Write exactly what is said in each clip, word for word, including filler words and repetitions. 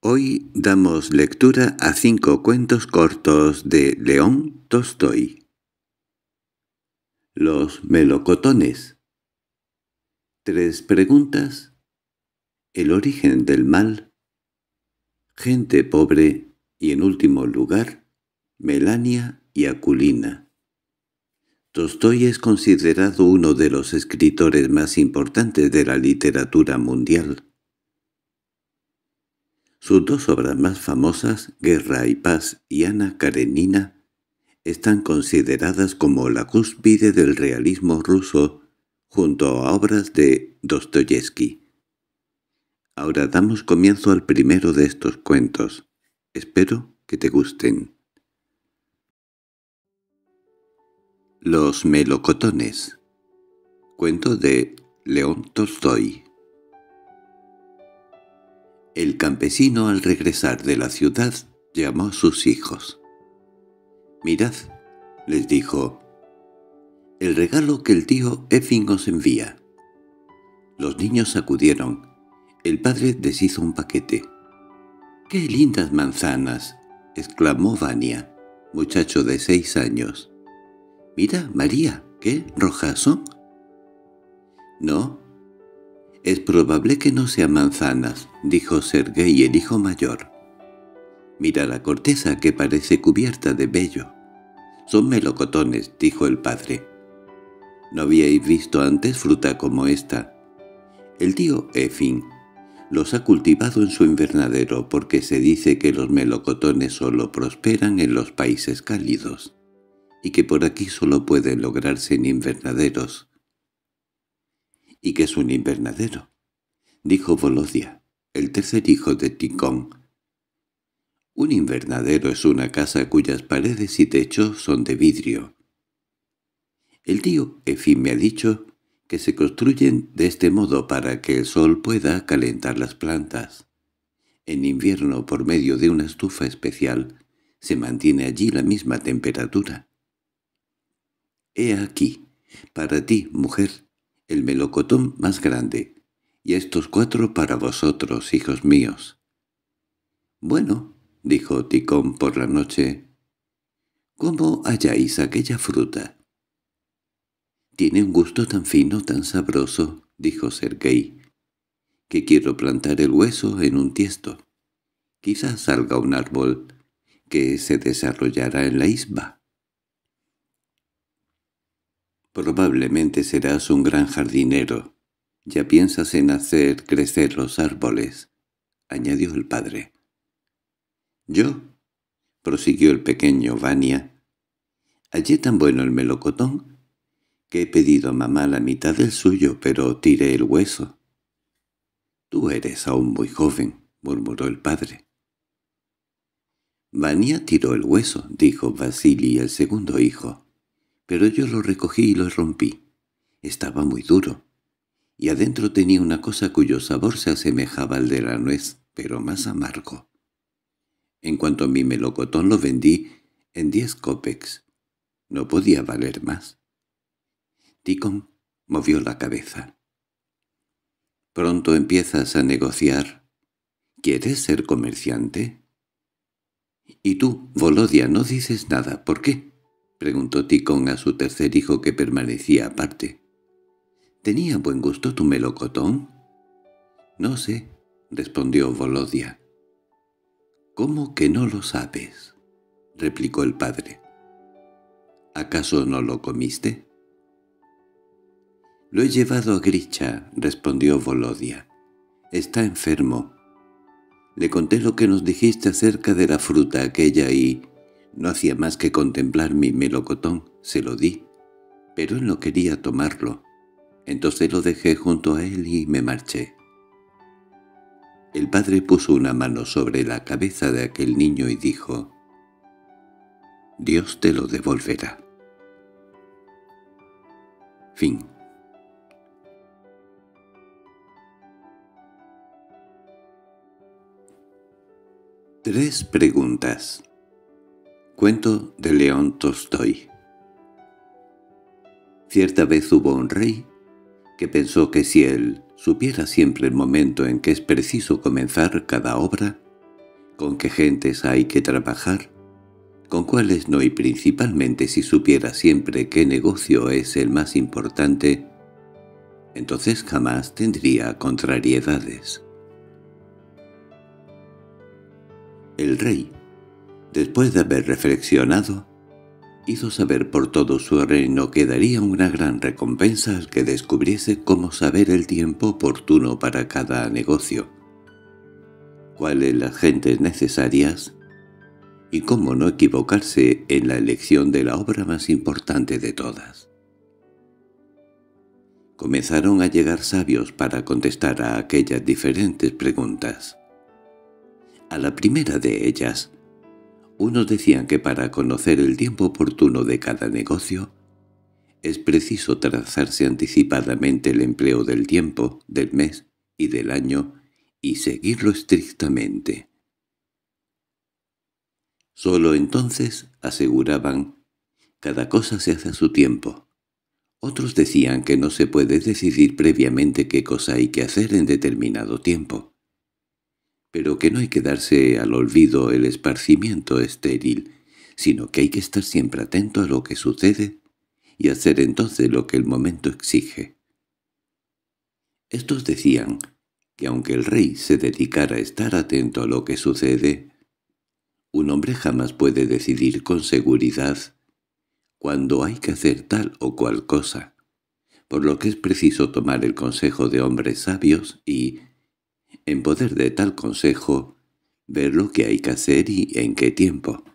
Hoy damos lectura a cinco cuentos cortos de León Tolstói. Los melocotones. Tres preguntas. El origen del mal. Gente pobre y, en último lugar, Melania y Aculina. Tolstói es considerado uno de los escritores más importantes de la literatura mundial. Sus dos obras más famosas, Guerra y Paz y Ana Karenina, están consideradas como la cúspide del realismo ruso junto a obras de Dostoyevski. Ahora damos comienzo al primero de estos cuentos. Espero que te gusten. Los melocotones. Cuento de León Tolstói. El campesino, al regresar de la ciudad, llamó a sus hijos. «Mirad», les dijo, «el regalo que el tío Effing os envía». Los niños acudieron. El padre deshizo un paquete. «¡Qué lindas manzanas!», exclamó Vania, muchacho de seis años. «Mira, María, ¿qué rojas son?» «No, es probable que no sean manzanas», dijo Sergei, el hijo mayor. «Mira la corteza, que parece cubierta de vello». «Son melocotones», dijo el padre. «¿No habíais visto antes fruta como esta?» El tío Effing los ha cultivado en su invernadero porque se dice que los melocotones solo prosperan en los países cálidos y que por aquí solo pueden lograrse en invernaderos. —¿Y qué es un invernadero? —dijo Volodia, el tercer hijo de Ticón. Un invernadero es una casa cuyas paredes y techos son de vidrio. El tío Effing me ha dicho que se construyen de este modo para que el sol pueda calentar las plantas. En invierno, por medio de una estufa especial, se mantiene allí la misma temperatura. He aquí, para ti, mujer, el melocotón más grande, y estos cuatro para vosotros, hijos míos. Bueno, dijo Ticón por la noche, ¿cómo halláis aquella fruta? Tiene un gusto tan fino, tan sabroso, dijo Sergei, que quiero plantar el hueso en un tiesto. Quizás salga un árbol que se desarrollará en la isba. Probablemente serás un gran jardinero. Ya piensas en hacer crecer los árboles, añadió el padre. Yo, prosiguió el pequeño Vania, hallé tan bueno el melocotón que he pedido a mamá la mitad del suyo, pero tiré el hueso. «Tú eres aún muy joven», murmuró el padre. «Vania tiró el hueso», dijo Vasili, el segundo hijo, «pero yo lo recogí y lo rompí. Estaba muy duro, y adentro tenía una cosa cuyo sabor se asemejaba al de la nuez, pero más amargo. En cuanto a mi melocotón lo vendí en diez copecks. No podía valer más». Ticón movió la cabeza. «Pronto empiezas a negociar. ¿Quieres ser comerciante?» «¿Y tú, Volodia, no dices nada? ¿Por qué?», preguntó Ticón a su tercer hijo, que permanecía aparte. «¿Tenía buen gusto tu melocotón?» «No sé», respondió Volodia. «¿Cómo que no lo sabes?», replicó el padre. «¿Acaso no lo comiste?» «Lo he llevado a Grisha», respondió Volodia. «Está enfermo. Le conté lo que nos dijiste acerca de la fruta aquella y no hacía más que contemplar mi melocotón. Se lo di, pero él no quería tomarlo. Entonces lo dejé junto a él y me marché». El padre puso una mano sobre la cabeza de aquel niño y dijo, «Dios te lo devolverá». Fin. Tres preguntas. Cuento de León Tolstói. Cierta vez hubo un rey que pensó que si él supiera siempre el momento en que es preciso comenzar cada obra, con qué gentes hay que trabajar, con cuáles no, y principalmente si supiera siempre qué negocio es el más importante, entonces jamás tendría contrariedades. El rey, después de haber reflexionado, hizo saber por todo su reino que daría una gran recompensa al que descubriese cómo saber el tiempo oportuno para cada negocio, cuáles las gentes necesarias y cómo no equivocarse en la elección de la obra más importante de todas. Comenzaron a llegar sabios para contestar a aquellas diferentes preguntas. A la primera de ellas, unos decían que para conocer el tiempo oportuno de cada negocio, es preciso trazarse anticipadamente el empleo del tiempo, del mes y del año y seguirlo estrictamente. Solo entonces, aseguraban, cada cosa se hace a su tiempo. Otros decían que no se puede decidir previamente qué cosa hay que hacer en determinado tiempo, pero que no hay que darse al olvido el esparcimiento estéril, sino que hay que estar siempre atento a lo que sucede y hacer entonces lo que el momento exige. Estos decían que aunque el rey se dedicara a estar atento a lo que sucede, un hombre jamás puede decidir con seguridad cuando hay que hacer tal o cual cosa, por lo que es preciso tomar el consejo de hombres sabios y, en poder de tal consejo, ver lo que hay que hacer y en qué tiempo.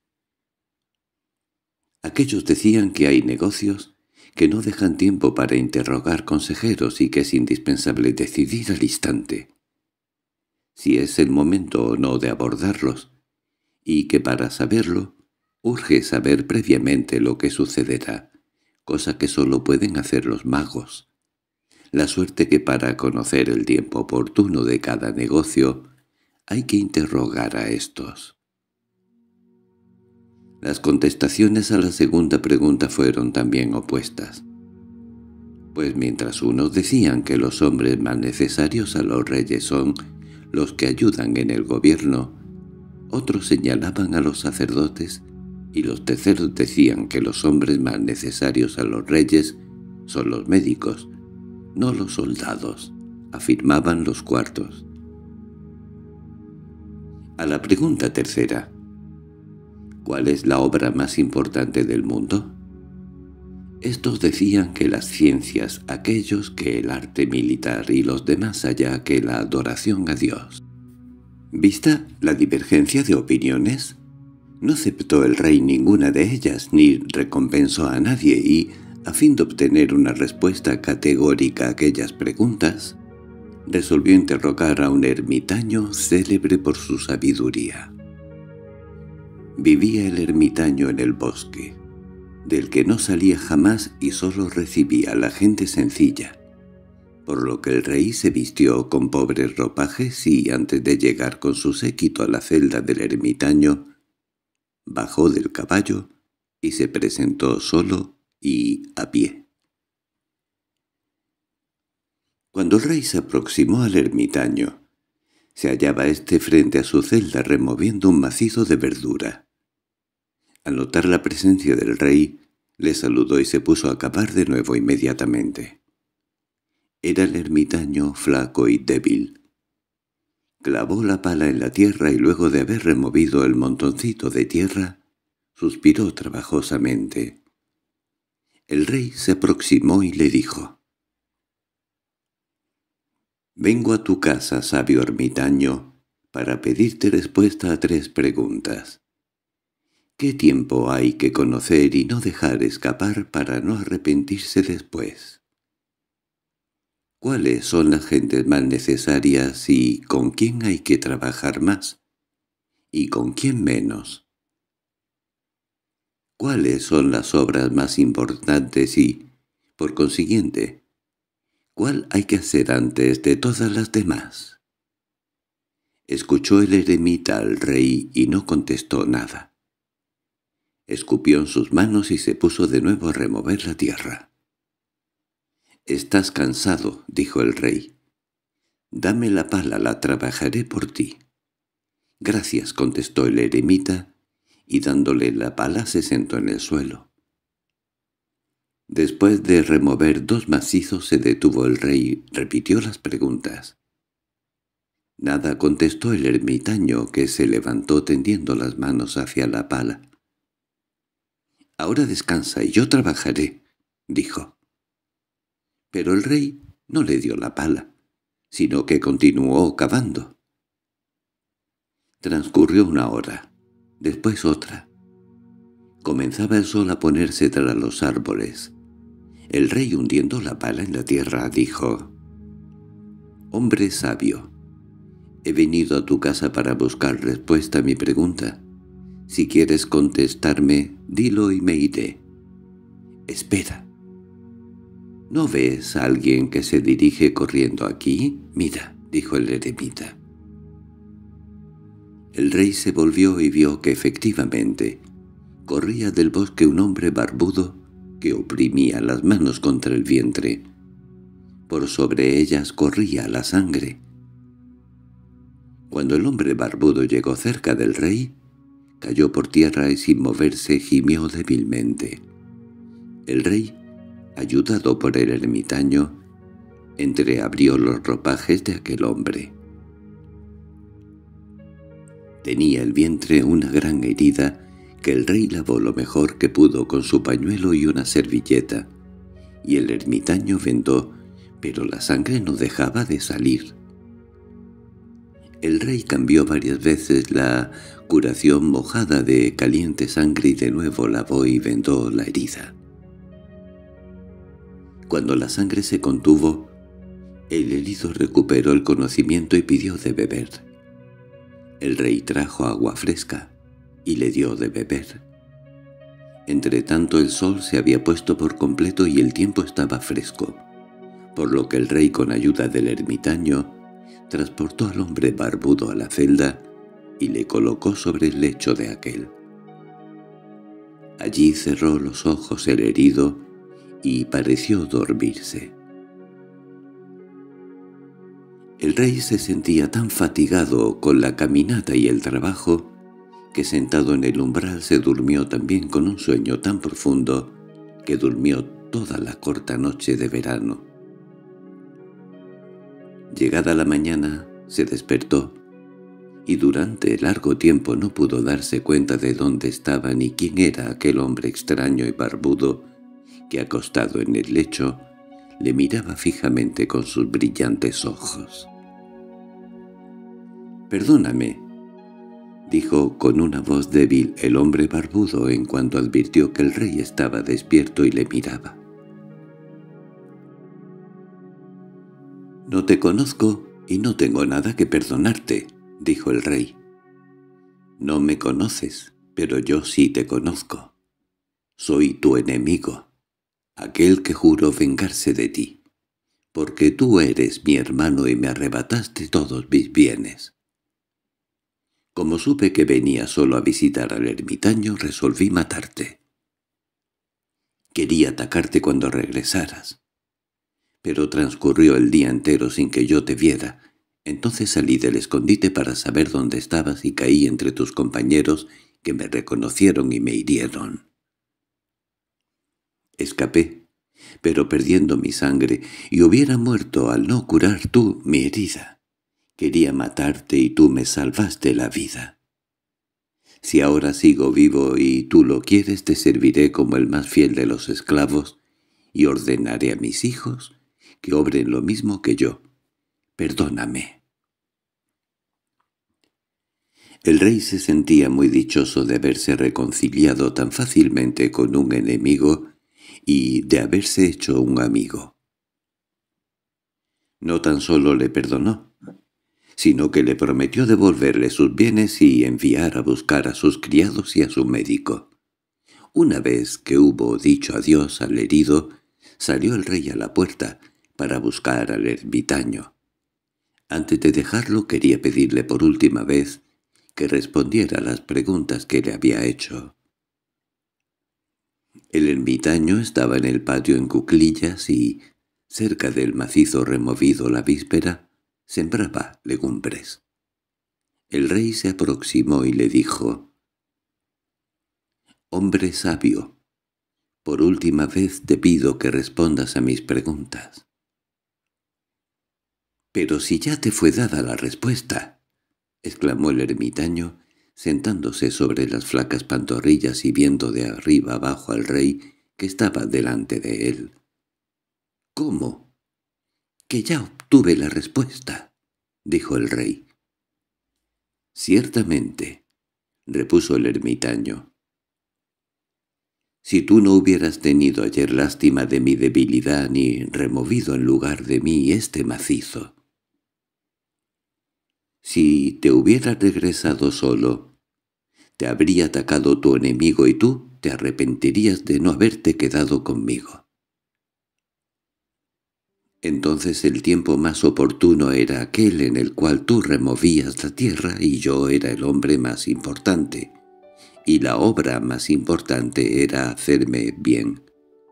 Aquellos decían que hay negocios que no dejan tiempo para interrogar consejeros y que es indispensable decidir al instante si es el momento o no de abordarlos, y que para saberlo urge saber previamente lo que sucederá, cosa que sólo pueden hacer los magos. La suerte que para conocer el tiempo oportuno de cada negocio hay que interrogar a estos. Las contestaciones a la segunda pregunta fueron también opuestas, pues mientras unos decían que los hombres más necesarios a los reyes son los que ayudan en el gobierno, otros señalaban a los sacerdotes y los terceros decían que los hombres más necesarios a los reyes son los médicos, no los soldados, afirmaban los cuartos. A la pregunta tercera, ¿cuál es la obra más importante del mundo?, estos decían que las ciencias, aquellos que el arte militar y los demás allá que la adoración a Dios. Vista la divergencia de opiniones, no aceptó el rey ninguna de ellas ni recompensó a nadie y, a fin de obtener una respuesta categórica a aquellas preguntas, resolvió interrogar a un ermitaño célebre por su sabiduría. Vivía el ermitaño en el bosque, del que no salía jamás y sólo recibía a la gente sencilla, por lo que el rey se vistió con pobres ropajes y, antes de llegar con su séquito a la celda del ermitaño, bajó del caballo y se presentó solo y a pie. Cuando el rey se aproximó al ermitaño, se hallaba éste frente a su celda removiendo un macizo de verdura. Al notar la presencia del rey, le saludó y se puso a cavar de nuevo inmediatamente. Era el ermitaño flaco y débil. Clavó la pala en la tierra y luego de haber removido el montoncito de tierra, suspiró trabajosamente. El rey se aproximó y le dijo: «Vengo a tu casa, sabio ermitaño, para pedirte respuesta a tres preguntas. ¿Qué tiempo hay que conocer y no dejar escapar para no arrepentirse después? ¿Cuáles son las gentes más necesarias y con quién hay que trabajar más? ¿Y con quién menos? ¿Cuáles son las obras más importantes y, por consiguiente, cuál hay que hacer antes de todas las demás?» Escuchó el eremita al rey y no contestó nada. Escupió en sus manos y se puso de nuevo a remover la tierra. «Estás cansado», dijo el rey. «Dame la pala, la trabajaré por ti». «Gracias», contestó el eremita, y dándole la pala se sentó en el suelo. Después de remover dos macizos se detuvo el rey, repitió las preguntas. «Nada», contestó el ermitaño, que se levantó tendiendo las manos hacia la pala. «Ahora descansa y yo trabajaré», dijo. Pero el rey no le dio la pala, sino que continuó cavando. Transcurrió una hora, después otra. Comenzaba el sol a ponerse tras los árboles. El rey, hundiendo la pala en la tierra, dijo: «Hombre sabio, he venido a tu casa para buscar respuesta a mi pregunta. Si quieres contestarme, dilo y me iré». «Espera. ¿No ves a alguien que se dirige corriendo aquí? Mira», dijo el eremita. El rey se volvió y vio que efectivamente corría del bosque un hombre barbudo que oprimía las manos contra el vientre. Por sobre ellas corría la sangre. Cuando el hombre barbudo llegó cerca del rey, cayó por tierra y sin moverse gimió débilmente. El rey, ayudado por el ermitaño, entreabrió los ropajes de aquel hombre. Tenía el vientre una gran herida que el rey lavó lo mejor que pudo con su pañuelo y una servilleta, y el ermitaño vendó, pero la sangre no dejaba de salir. El rey cambió varias veces la curación mojada de caliente sangre y de nuevo lavó y vendó la herida. Cuando la sangre se contuvo, el herido recuperó el conocimiento y pidió de beber. El rey trajo agua fresca y le dio de beber. Entretanto el sol se había puesto por completo y el tiempo estaba fresco, por lo que el rey, con ayuda del ermitaño, transportó al hombre barbudo a la celda y le colocó sobre el lecho de aquel. Allí cerró los ojos el herido y pareció dormirse. El rey se sentía tan fatigado con la caminata y el trabajo que sentado en el umbral se durmió también con un sueño tan profundo que durmió toda la corta noche de verano. Llegada la mañana se despertó y durante largo tiempo no pudo darse cuenta de dónde estaba ni quién era aquel hombre extraño y barbudo que, acostado en el lecho, le miraba fijamente con sus brillantes ojos. «Perdóname», dijo con una voz débil el hombre barbudo en cuanto advirtió que el rey estaba despierto y le miraba. «No te conozco y no tengo nada que perdonarte», dijo el rey. «No me conoces, pero yo sí te conozco. Soy tu enemigo, aquel que juró vengarse de ti, porque tú eres mi hermano y me arrebataste todos mis bienes. Como supe que venía solo a visitar al ermitaño, resolví matarte. Quería atacarte cuando regresaras, pero transcurrió el día entero sin que yo te viera. Entonces salí del escondite para saber dónde estabas y caí entre tus compañeros, que me reconocieron y me hirieron. Escapé, pero perdiendo mi sangre, y hubiera muerto al no curar tú mi herida. Quería matarte y tú me salvaste la vida. Si ahora sigo vivo y tú lo quieres, te serviré como el más fiel de los esclavos y ordenaré a mis hijos que obren lo mismo que yo. Perdóname». El rey se sentía muy dichoso de haberse reconciliado tan fácilmente con un enemigo y de haberse hecho un amigo. No tan solo le perdonó, sino que le prometió devolverle sus bienes y enviar a buscar a sus criados y a su médico. Una vez que hubo dicho adiós al herido, salió el rey a la puerta para buscar al ermitaño. Antes de dejarlo quería pedirle por última vez que respondiera a las preguntas que le había hecho. El ermitaño estaba en el patio en cuclillas y, cerca del macizo removido la víspera, sembraba legumbres. El rey se aproximó y le dijo: «Hombre sabio, por última vez te pido que respondas a mis preguntas». «Pero si ya te fue dada la respuesta», exclamó el ermitaño, sentándose sobre las flacas pantorrillas y viendo de arriba abajo al rey que estaba delante de él. «¿Cómo? —que ya obtuve la respuesta— dijo el rey. «Ciertamente», repuso el ermitaño. «Si tú no hubieras tenido ayer lástima de mi debilidad ni removido en lugar de mí este macizo, si te hubieras regresado solo, te habría atacado tu enemigo y tú te arrepentirías de no haberte quedado conmigo. Entonces el tiempo más oportuno era aquel en el cual tú removías la tierra y yo era el hombre más importante, y la obra más importante era hacerme bien.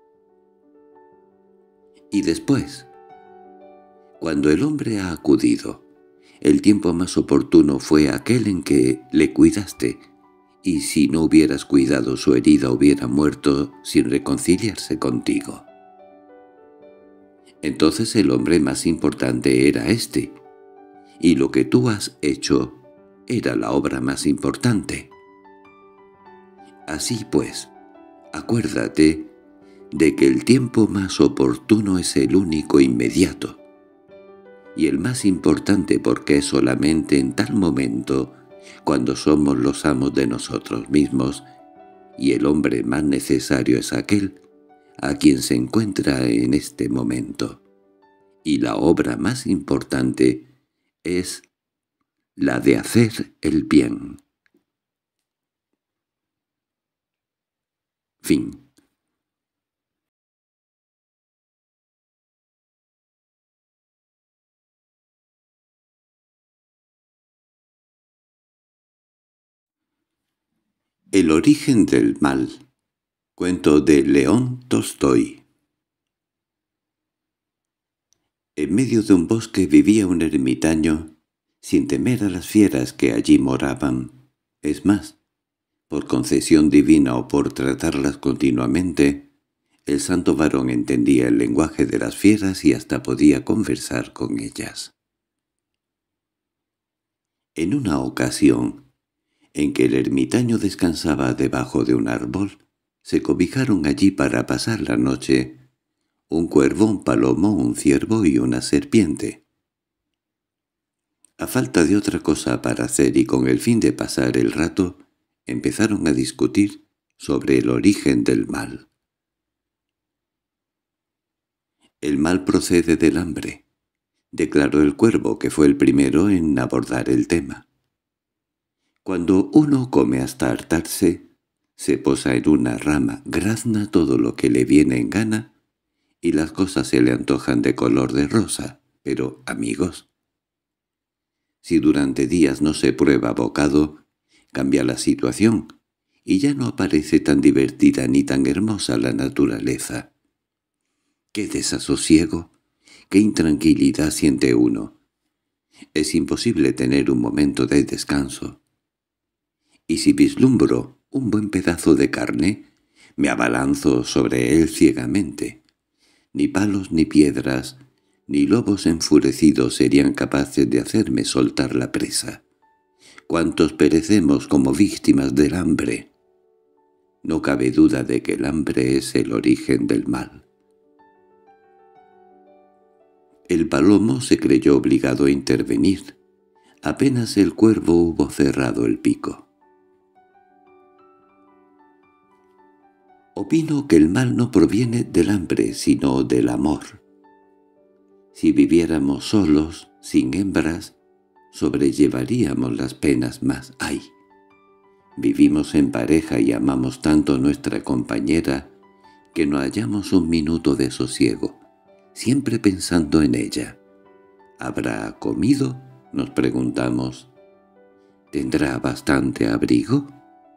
Y después, cuando el hombre ha acudido, el tiempo más oportuno fue aquel en que le cuidaste, y si no hubieras cuidado su herida hubiera muerto sin reconciliarse contigo. Entonces el hombre más importante era éste, y lo que tú has hecho era la obra más importante. Así pues, acuérdate de que el tiempo más oportuno es el único inmediato, y el más importante porque es solamente en tal momento cuando somos los amos de nosotros mismos, y el hombre más necesario es aquel a quien se encuentra en este momento, y la obra más importante es la de hacer el bien. Fin. El origen del mal. Cuento de León Tolstói. En medio de un bosque vivía un ermitaño, sin temer a las fieras que allí moraban. Es más, por concesión divina o por tratarlas continuamente, el santo varón entendía el lenguaje de las fieras y hasta podía conversar con ellas. En una ocasión, en que el ermitaño descansaba debajo de un árbol, se cobijaron allí para pasar la noche un cuervo, un palomo, un ciervo y una serpiente. A falta de otra cosa para hacer y con el fin de pasar el rato, empezaron a discutir sobre el origen del mal. «El mal procede del hambre», declaró el cuervo, que fue el primero en abordar el tema. «Cuando uno come hasta hartarse, se posa en una rama, grazna todo lo que le viene en gana, y las cosas se le antojan de color de rosa. Pero, amigos, si durante días no se prueba bocado, cambia la situación, y ya no aparece tan divertida ni tan hermosa la naturaleza. ¡Qué desasosiego! ¡Qué intranquilidad siente uno! Es imposible tener un momento de descanso. Y si vislumbro un buen pedazo de carne, me abalanzo sobre él ciegamente. Ni palos ni piedras, ni lobos enfurecidos serían capaces de hacerme soltar la presa. ¿Cuántos perecemos como víctimas del hambre? No cabe duda de que el hambre es el origen del mal». El palomo se creyó obligado a intervenir, apenas el cuervo hubo cerrado el pico. «Opino que el mal no proviene del hambre, sino del amor. Si viviéramos solos, sin hembras, sobrellevaríamos las penas más. ¡Ay! Vivimos en pareja y amamos tanto a nuestra compañera que no hallamos un minuto de sosiego, siempre pensando en ella. ¿Habrá comido?», nos preguntamos. «¿Tendrá bastante abrigo?».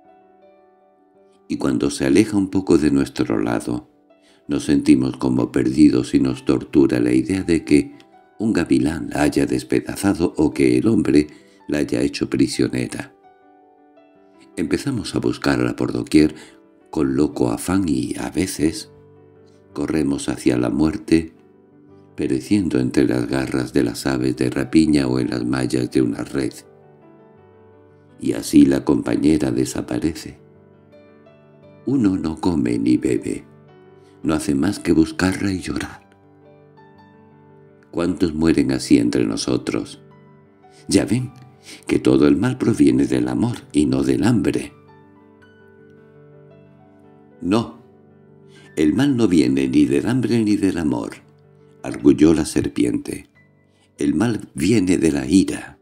Y cuando se aleja un poco de nuestro lado, nos sentimos como perdidos y nos tortura la idea de que un gavilán la haya despedazado o que el hombre la haya hecho prisionera. Empezamos a buscarla por doquier con loco afán y, a veces, corremos hacia la muerte, pereciendo entre las garras de las aves de rapiña o en las mallas de una red. Y así la compañera desaparece. Uno no come ni bebe, no hace más que buscarla y llorar. ¿Cuántos mueren así entre nosotros? Ya ven que todo el mal proviene del amor y no del hambre. No, el mal no viene ni del hambre ni del amor, arguyó la serpiente. El mal viene de la ira.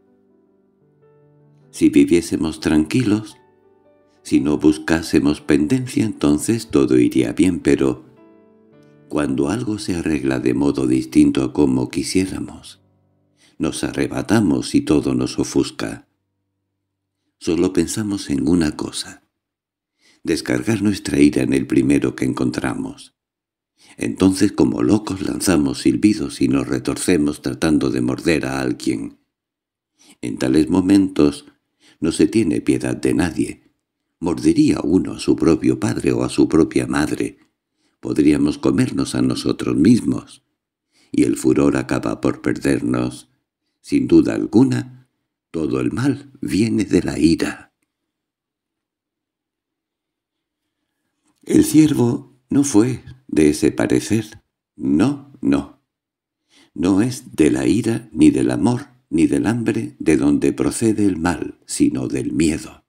Si viviésemos tranquilos, si no buscásemos pendencia, entonces todo iría bien, pero cuando algo se arregla de modo distinto a como quisiéramos, nos arrebatamos y todo nos ofusca. Solo pensamos en una cosa: descargar nuestra ira en el primero que encontramos. Entonces, como locos, lanzamos silbidos y nos retorcemos tratando de morder a alguien. En tales momentos no se tiene piedad de nadie. Mordería uno a su propio padre o a su propia madre. Podríamos comernos a nosotros mismos. Y el furor acaba por perdernos. Sin duda alguna, todo el mal viene de la ira. El ciervo no fue de ese parecer. No, no. No es de la ira, ni del amor, ni del hambre de donde procede el mal, sino del miedo.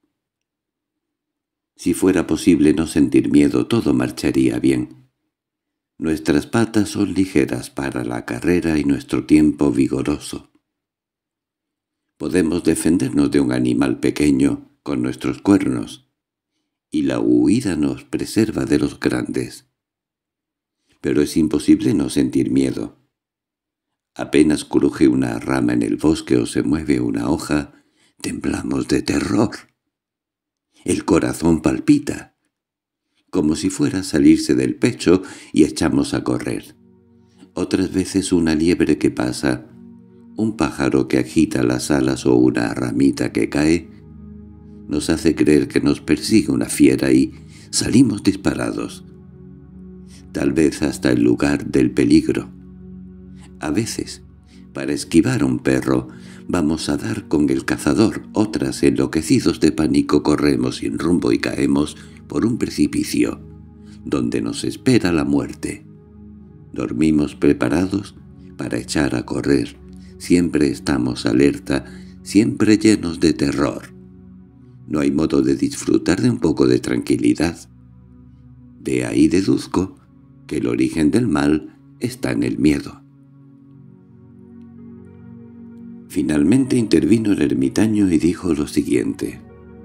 Si fuera posible no sentir miedo, todo marcharía bien. Nuestras patas son ligeras para la carrera y nuestro tiempo vigoroso. Podemos defendernos de un animal pequeño con nuestros cuernos, y la huida nos preserva de los grandes. Pero es imposible no sentir miedo. Apenas cruje una rama en el bosque o se mueve una hoja, temblamos de terror. El corazón palpita, como si fuera a salirse del pecho, y echamos a correr. Otras veces una liebre que pasa, un pájaro que agita las alas o una ramita que cae, nos hace creer que nos persigue una fiera y salimos disparados, tal vez hasta el lugar del peligro. A veces, para esquivar a un perro, vamos a dar con el cazador. Otras, enloquecidos de pánico, corremos sin rumbo y caemos por un precipicio, donde nos espera la muerte. Dormimos preparados para echar a correr. Siempre estamos alerta, siempre llenos de terror. No hay modo de disfrutar de un poco de tranquilidad. De ahí deduzco que el origen del mal está en el miedo. Finalmente intervino el ermitaño y dijo lo siguiente: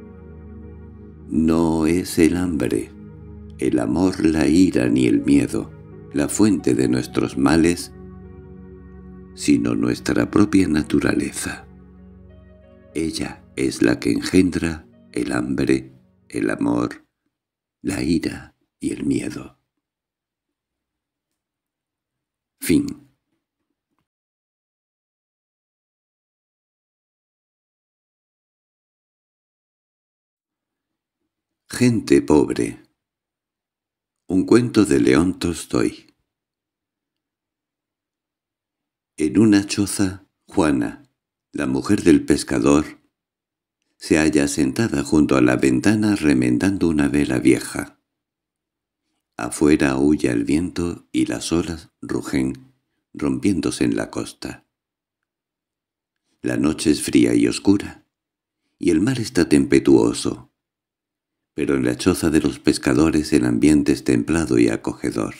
«No es el hambre, el amor, la ira ni el miedo la fuente de nuestros males, sino nuestra propia naturaleza. Ella es la que engendra el hambre, el amor, la ira y el miedo». Fin. Gente pobre. Un cuento de León Tolstoy. En una choza, Juana, la mujer del pescador, se halla sentada junto a la ventana remendando una vela vieja. Afuera aúlla el viento y las olas rugen, rompiéndose en la costa. La noche es fría y oscura, y el mar está tempestuoso, pero en la choza de los pescadores el ambiente es templado y acogedor.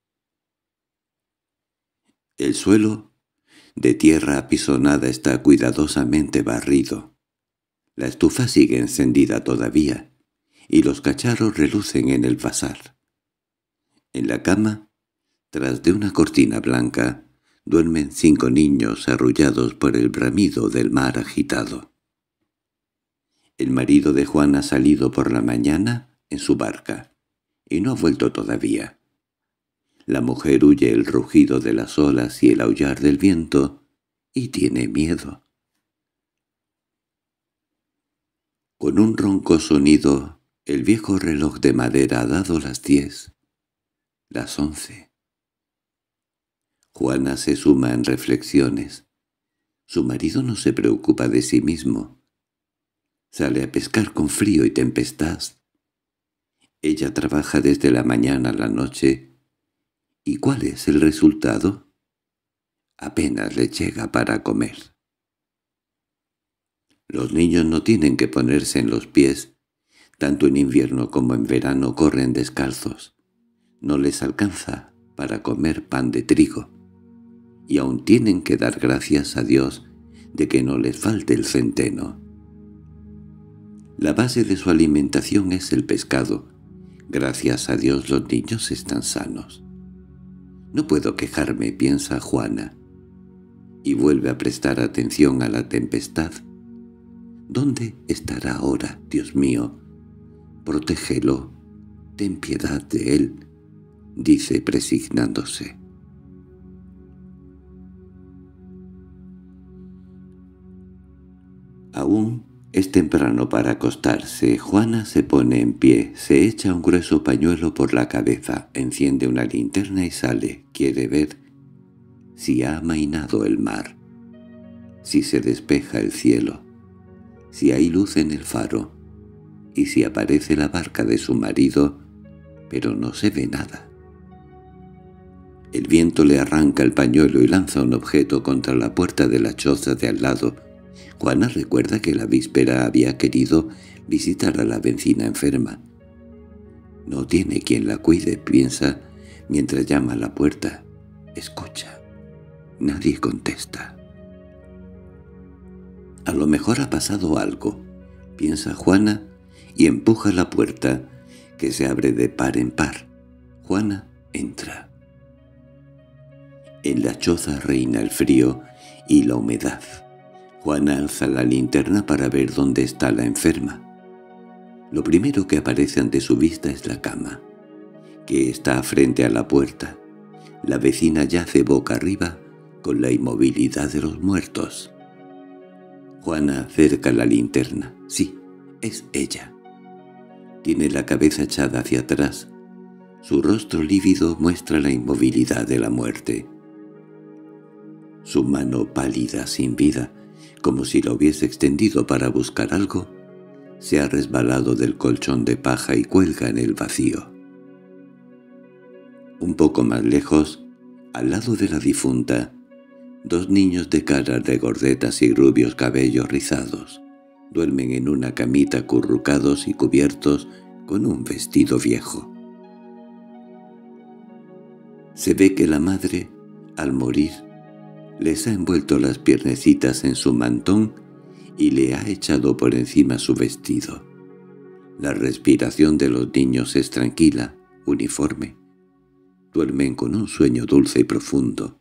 El suelo, de tierra apisonada, está cuidadosamente barrido. La estufa sigue encendida todavía, y los cacharros relucen en el vasar. En la cama, tras de una cortina blanca, duermen cinco niños arrullados por el bramido del mar agitado. El marido de Juan ha salido por la mañana en su barca, y no ha vuelto todavía. La mujer huye el rugido de las olas y el aullar del viento, y tiene miedo. Con un ronco sonido, el viejo reloj de madera ha dado las diez, las once. Juana se suma en reflexiones. Su marido no se preocupa de sí mismo. Sale a pescar con frío y tempestad. Ella trabaja desde la mañana a la noche. ¿Y cuál es el resultado? Apenas le llega para comer. Los niños no tienen que ponerse en los pies. Tanto en invierno como en verano corren descalzos. No les alcanza para comer pan de trigo. Y aún tienen que dar gracias a Dios de que no les falte el centeno. La base de su alimentación es el pescado. Gracias a Dios los niños están sanos. No puedo quejarme, piensa Juana, y vuelve a prestar atención a la tempestad. ¿Dónde estará ahora, Dios mío? Protégelo, ten piedad de él, dice presignándose. Aún es temprano para acostarse. Juana se pone en pie, se echa un grueso pañuelo por la cabeza, enciende una linterna y sale. Quiere ver si ha amainado el mar, si se despeja el cielo, si hay luz en el faro, y si aparece la barca de su marido, pero no se ve nada. El viento le arranca el pañuelo y lanza un objeto contra la puerta de la choza de al lado. Juana recuerda que la víspera había querido visitar a la vecina enferma. No tiene quien la cuide, piensa, mientras llama a la puerta. Escucha. Nadie contesta. A lo mejor ha pasado algo, piensa Juana, y empuja la puerta, que se abre de par en par. Juana entra. En la choza reina el frío y la humedad. Juana alza la linterna para ver dónde está la enferma. Lo primero que aparece ante su vista es la cama, que está frente a la puerta. La vecina yace boca arriba, con la inmovilidad de los muertos. Juana acerca la linterna. Sí, es ella. Tiene la cabeza echada hacia atrás. Su rostro lívido muestra la inmovilidad de la muerte. Su mano pálida, sin vida, como si la hubiese extendido para buscar algo, se ha resbalado del colchón de paja y cuelga en el vacío. Un poco más lejos, al lado de la difunta, dos niños de caras regordetas y rubios cabellos rizados duermen en una camita acurrucados y cubiertos con un vestido viejo. Se ve que la madre, al morir, les ha envuelto las piernecitas en su mantón y le ha echado por encima su vestido. La respiración de los niños es tranquila, uniforme. Duermen con un sueño dulce y profundo.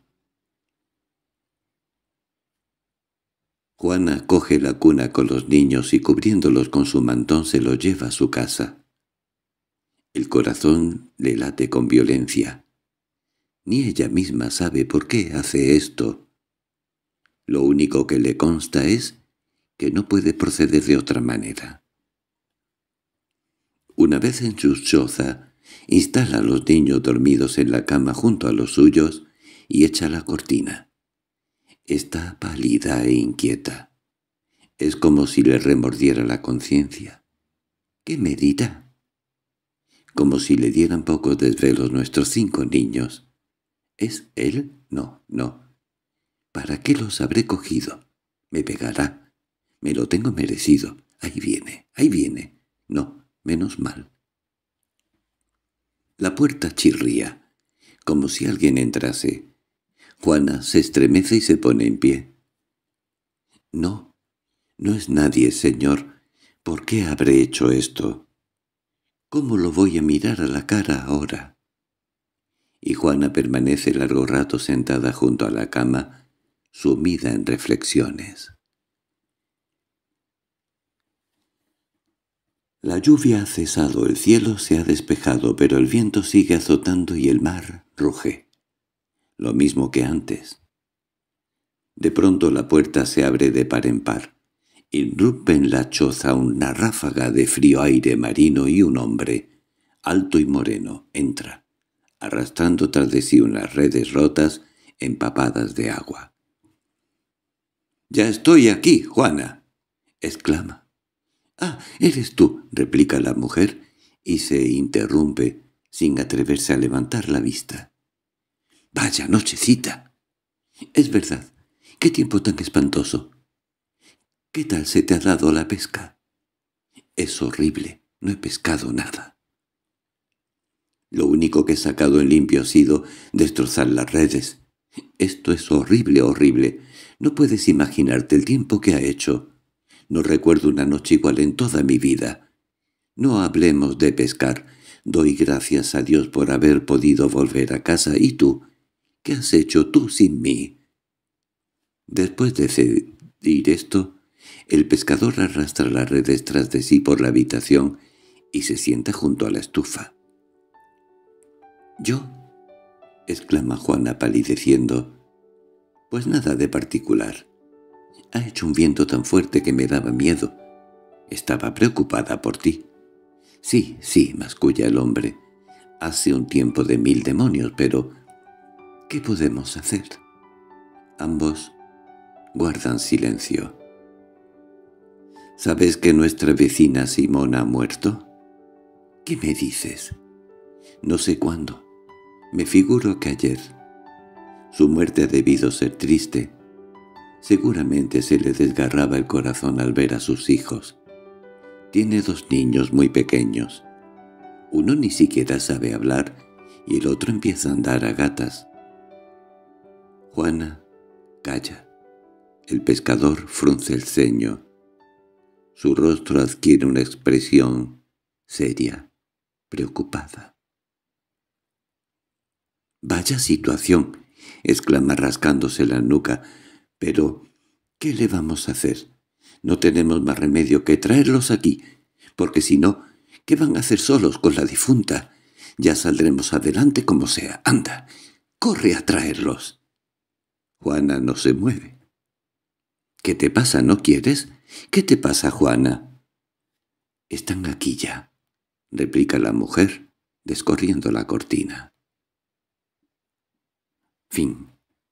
Juana coge la cuna con los niños y cubriéndolos con su mantón se los lleva a su casa. El corazón le late con violencia. Ni ella misma sabe por qué hace esto. Lo único que le consta es que no puede proceder de otra manera. Una vez en su choza, instala a los niños dormidos en la cama junto a los suyos y echa la cortina. Está pálida e inquieta. Es como si le remordiera la conciencia. ¿Qué me dirá? Como si le dieran pocos desvelos nuestros cinco niños. ¿Es él? No, no. ¿Para qué los habré cogido? Me pegará. Me lo tengo merecido. Ahí viene, ahí viene. No, menos mal. La puerta chirría, como si alguien entrase. Juana se estremece y se pone en pie. No, no es nadie, señor. ¿Por qué habré hecho esto? ¿Cómo lo voy a mirar a la cara ahora? Y Juana permanece largo rato sentada junto a la cama, sumida en reflexiones. La lluvia ha cesado, el cielo se ha despejado, pero el viento sigue azotando y el mar ruge. Lo mismo que antes. De pronto la puerta se abre de par en par, Irrumpe en la choza una ráfaga de frío aire marino y un hombre, alto y moreno, entra, arrastrando tras de sí unas redes rotas empapadas de agua. «¡Ya estoy aquí, Juana!», exclama. «Ah, eres tú», replica la mujer, y se interrumpe, sin atreverse a levantar la vista. «¡Vaya nochecita! Es verdad, qué tiempo tan espantoso. ¿Qué tal se te ha dado la pesca?» «Es horrible, no he pescado nada. Lo único que he sacado en limpio ha sido destrozar las redes. Esto es horrible, horrible. No puedes imaginarte el tiempo que ha hecho. No recuerdo una noche igual en toda mi vida. No hablemos de pescar. Doy gracias a Dios por haber podido volver a casa. ¿Y tú? ¿Qué has hecho tú sin mí?» Después de decir esto, el pescador arrastra las redes tras de sí por la habitación y se sienta junto a la estufa. «¿Yo?», exclama Juana palideciendo. «Pues nada de particular. Ha hecho un viento tan fuerte que me daba miedo. Estaba preocupada por ti». «Sí, sí», masculla el hombre. «Hace un tiempo de mil demonios, pero ¿qué podemos hacer?» Ambos guardan silencio. «¿Sabes que nuestra vecina Simona ha muerto?» «¿Qué me dices?» «No sé cuándo. Me figuro que ayer. Su muerte ha debido ser triste. Seguramente se le desgarraba el corazón al ver a sus hijos. Tiene dos niños muy pequeños. Uno ni siquiera sabe hablar y el otro empieza a andar a gatas». Juana calla. El pescador frunce el ceño. Su rostro adquiere una expresión seria, preocupada. «Vaya situación», exclama rascándose la nuca. «Pero, ¿qué le vamos a hacer? No tenemos más remedio que traerlos aquí, porque si no, ¿qué van a hacer solos con la difunta? Ya saldremos adelante como sea. Anda, corre a traerlos». Juana no se mueve. «¿Qué te pasa? ¿No quieres? ¿Qué te pasa, Juana?» «Están aquí ya», replica la mujer, descorriendo la cortina. Fin.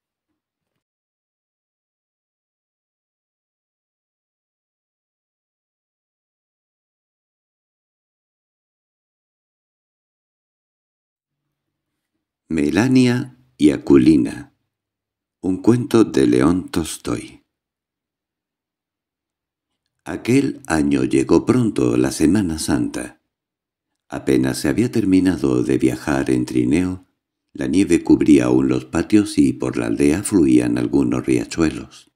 Melania y Akulina. Un cuento de León Tolstói. Aquel año llegó pronto la Semana Santa. Apenas se había terminado de viajar en trineo, la nieve cubría aún los patios y por la aldea fluían algunos riachuelos.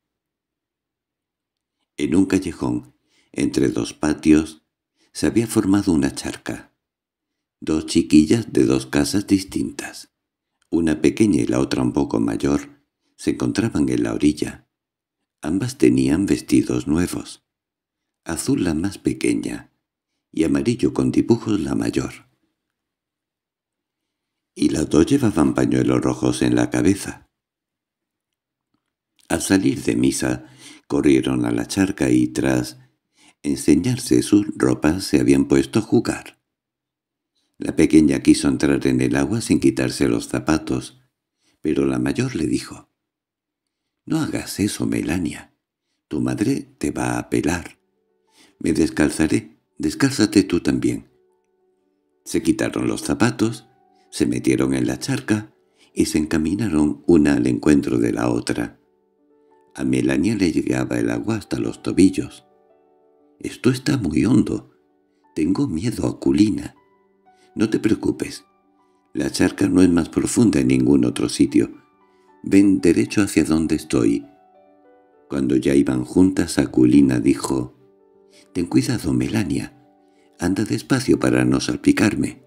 En un callejón, entre dos patios, se había formado una charca. Dos chiquillas de dos casas distintas, una pequeña y la otra un poco mayor, se encontraban en la orilla. Ambas tenían vestidos nuevos, azul la más pequeña y amarillo con dibujos la mayor. Y las dos llevaban pañuelos rojos en la cabeza. Al salir de misa, corrieron a la charca y tras enseñarse sus ropas se habían puesto a jugar. La pequeña quiso entrar en el agua sin quitarse los zapatos, pero la mayor le dijo: «No hagas eso, Melania. Tu madre te va a pelar. Me descalzaré, descálzate tú también». Se quitaron los zapatos, se metieron en la charca y se encaminaron una al encuentro de la otra. A Melania le llegaba el agua hasta los tobillos. «Esto está muy hondo. Tengo miedo, Akulina». «No te preocupes. La charca no es más profunda en ningún otro sitio. Ven derecho hacia donde estoy». Cuando ya iban juntas, Akulina dijo: «Ten cuidado, Melania. Anda despacio para no salpicarme».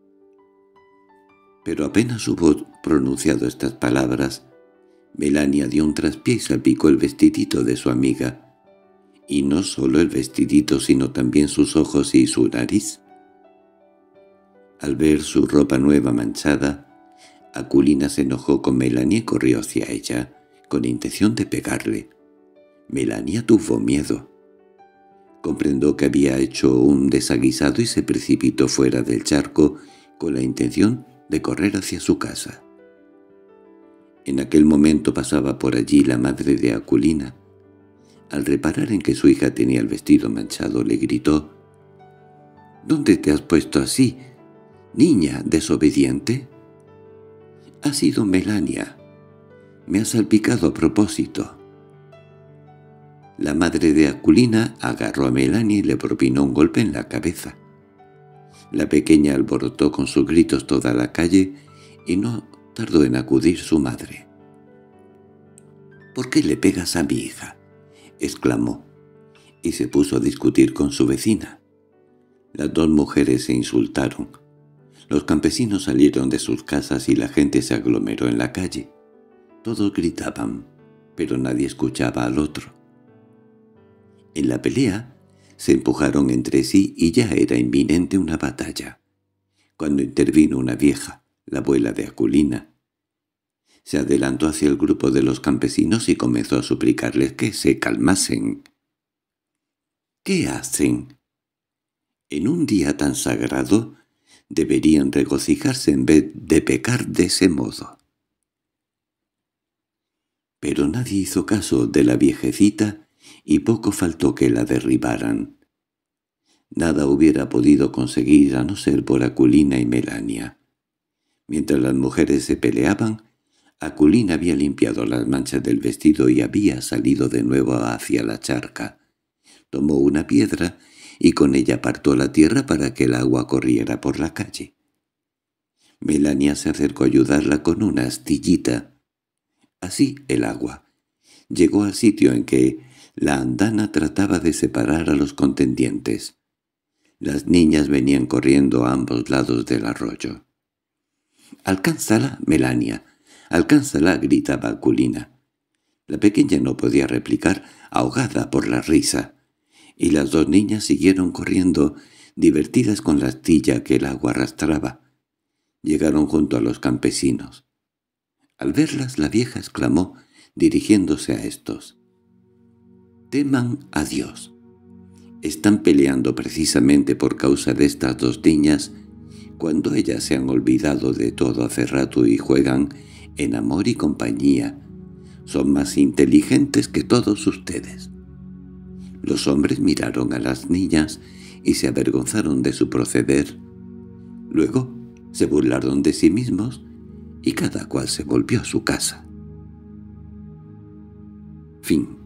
Pero apenas hubo pronunciado estas palabras, Melania dio un traspié y salpicó el vestidito de su amiga. Y no solo el vestidito, sino también sus ojos y su nariz. Al ver su ropa nueva manchada, Akulina se enojó con Melania y corrió hacia ella, con intención de pegarle. Melania tuvo miedo. Comprendó que había hecho un desaguisado y se precipitó fuera del charco con la intención de correr hacia su casa. En aquel momento pasaba por allí la madre de Aculina. Al reparar en que su hija tenía el vestido manchado, le gritó: «¿Dónde te has puesto así, niña desobediente?» «Ha sido Melania. Me ha salpicado a propósito». La madre de Aculina agarró a Melania y le propinó un golpe en la cabeza. La pequeña alborotó con sus gritos toda la calle y no tardó en acudir su madre. «¿Por qué le pegas a mi hija?», exclamó, y se puso a discutir con su vecina. Las dos mujeres se insultaron. Los campesinos salieron de sus casas y la gente se aglomeró en la calle. Todos gritaban, pero nadie escuchaba al otro. En la pelea se empujaron entre sí y ya era inminente una batalla, cuando intervino una vieja, la abuela de Aculina. Se adelantó hacia el grupo de los campesinos y comenzó a suplicarles que se calmasen. «¿Qué hacen? En un día tan sagrado deberían regocijarse en vez de pecar de ese modo». Pero nadie hizo caso de la viejecita y poco faltó que la derribaran. Nada hubiera podido conseguir a no ser por Aculina y Melania. Mientras las mujeres se peleaban, Aculina había limpiado las manchas del vestido y había salido de nuevo hacia la charca. Tomó una piedra y con ella apartó la tierra para que el agua corriera por la calle. Melania se acercó a ayudarla con una astillita. Así el agua llegó al sitio en que la andana trataba de separar a los contendientes. Las niñas venían corriendo a ambos lados del arroyo. «¡Alcánzala, Melania! ¡Alcánzala!», gritaba Aculina. La pequeña no podía replicar, ahogada por la risa, y las dos niñas siguieron corriendo, divertidas con la astilla que el agua arrastraba. Llegaron junto a los campesinos. Al verlas, la vieja exclamó, dirigiéndose a estos: «Teman a Dios. Están peleando precisamente por causa de estas dos niñas, cuando ellas se han olvidado de todo hace rato y juegan en amor y compañía. Son más inteligentes que todos ustedes». Los hombres miraron a las niñas y se avergonzaron de su proceder. Luego se burlaron de sí mismos y cada cual se volvió a su casa. Fin.